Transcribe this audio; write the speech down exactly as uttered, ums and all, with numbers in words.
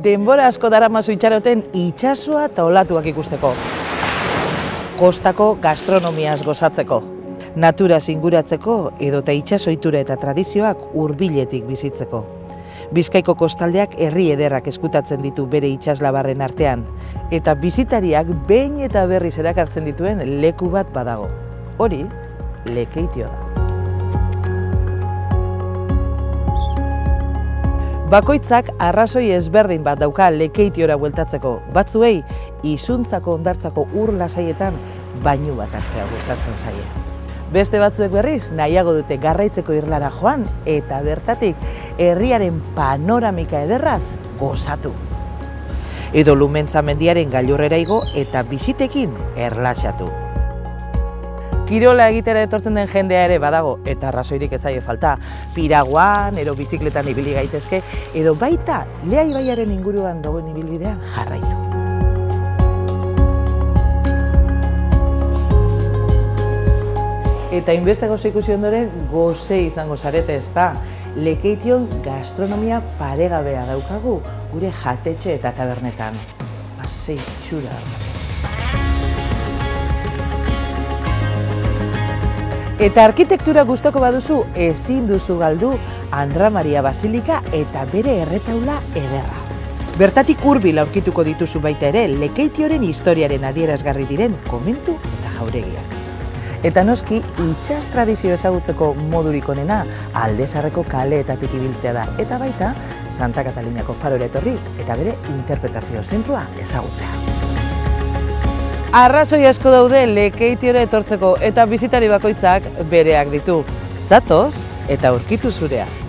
denbora asko daramazu itxaroten itsasoa eta olatuak ikusteko. Kostako gastronomiaz gozatzeko. Naturaz inguratzeko edota itsaso ohitura eta tradizioak hurbiletik bizitzeko. Bizkaiko kostaldeak herri ederrak eskutatzen ditu bere itsaslabarren artean, eta bisitariak behin eta berriz erakartzen dituen leku bat badago. Hori, Lekeitio da. Bakoitzak arrazoi ezberdin bat dauka Lekeitiora bueltatzeko. Batzuei, izuntzako hondartzako ur lasaietan bainu bat hartzea gustatzen zaie. Beste batzuek berriz, nahiago dute garraitzeko irlara joan eta bertatik herriaren panoramika ederraz gozatu. Edo Lumentza mendiaren gailurrera igo eta bisitekin erlaxatu. Kirola egitera etortzen den jendea ere badago, eta arrazoirik ez zaie falta. Piraguan, ero bizikletan ibili gaitezke, edo baita Lea ibaiaren inguruan dagoen ibilbidean jarraitu. Eta inbeste gozo ikusi ondoren goze izango zarete ezta. Lekeition gastronomia paregabea daukagu gure jatetxe eta tabernetan. Pasei txura. Eta arkitektura gustoko baduzu ezin duzu galdu Andra Maria Basilika eta bere erretaula ederra. Bertatik hurbil aurkituko dituzu baita ere Lekeitioren historiaren adierazgarri diren komentu eta jauregiak. Eta noski, itsas tradizio ezagutzeko modurik onena Alde Zaharreko kaleetatik ibiltzea da, eta baita Santa Katalinako farora etorri eta bere interpretazio zentrua ezagutzea. Arrazoi asko daude Lekeitiora etortzeko eta bisitari bakoitzak bereak ditu. Zatoz eta aurkitu zurea.